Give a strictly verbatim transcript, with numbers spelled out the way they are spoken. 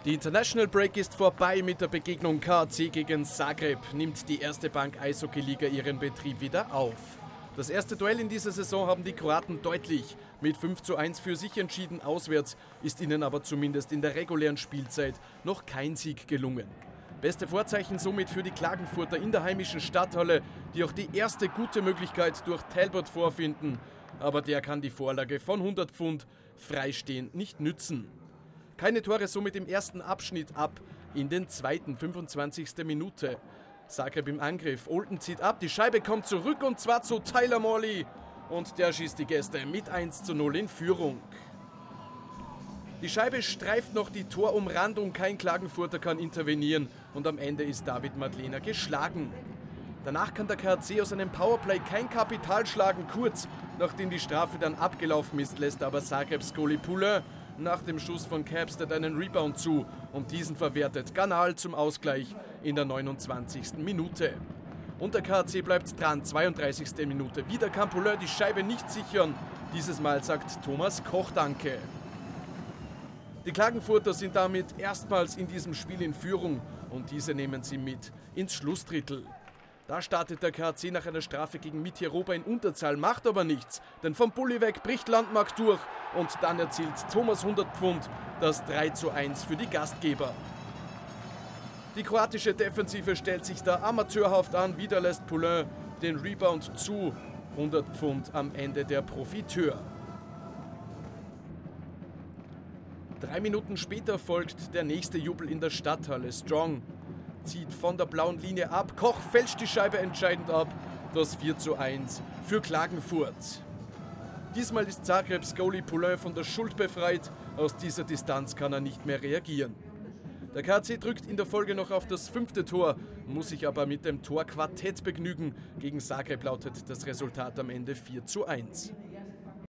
Die International Break ist vorbei mit der Begegnung K A C gegen Zagreb. Nimmt die erste Bank Eishockey-Liga ihren Betrieb wieder auf. Das erste Duell in dieser Saison haben die Kroaten deutlich mit fünf zu eins für sich entschieden. Auswärts ist ihnen aber zumindest in der regulären Spielzeit noch kein Sieg gelungen. Beste Vorzeichen somit für die Klagenfurter in der heimischen Stadthalle, die auch die erste gute Möglichkeit durch Talbot vorfinden. Aber der kann die Vorlage von hundert Pfund freistehend nicht nützen. Keine Tore somit im ersten Abschnitt ab in den zweiten, fünfundzwanzigsten Minute. Zagreb im Angriff, Olten zieht ab, die Scheibe kommt zurück und zwar zu Tyler Morley. Und der schießt die Gäste mit eins zu null in Führung. Die Scheibe streift noch die Torumrandung, kein Klagenfurter kann intervenieren und am Ende ist David Madlener geschlagen. Danach kann der K A C aus einem Powerplay kein Kapital schlagen. Kurz nachdem die Strafe dann abgelaufen ist, lässt aber Zagrebs Goalie Poulin nach dem Schuss von Capstead einen Rebound zu und diesen verwertet Ganal zum Ausgleich in der neunundzwanzigsten Minute. Und der K A C bleibt dran, zweiunddreißigste Minute. Wieder kann Poulin die Scheibe nicht sichern. Dieses Mal sagt Thomas Koch Danke. Die Klagenfurter sind damit erstmals in diesem Spiel in Führung und diese nehmen sie mit ins Schlussdrittel. Da startet der K A C nach einer Strafe gegen Mitjeroba in Unterzahl, macht aber nichts, denn vom Bulli weg bricht Landmark durch und dann erzielt Thomas hundert Pfund das drei zu eins für die Gastgeber. Die kroatische Defensive stellt sich da amateurhaft an, wieder lässt Poulin den Rebound zu, hundert Pfund am Ende der Profiteur. Drei Minuten später folgt der nächste Jubel in der Stadthalle. Strong zieht von der blauen Linie ab, Koch fälscht die Scheibe entscheidend ab, das vier zu eins für Klagenfurt. Diesmal ist Zagrebs Goalie Poulin von der Schuld befreit, aus dieser Distanz kann er nicht mehr reagieren. Der K A C drückt in der Folge noch auf das fünfte Tor, muss sich aber mit dem Torquartett begnügen. Gegen Zagreb lautet das Resultat am Ende vier zu eins.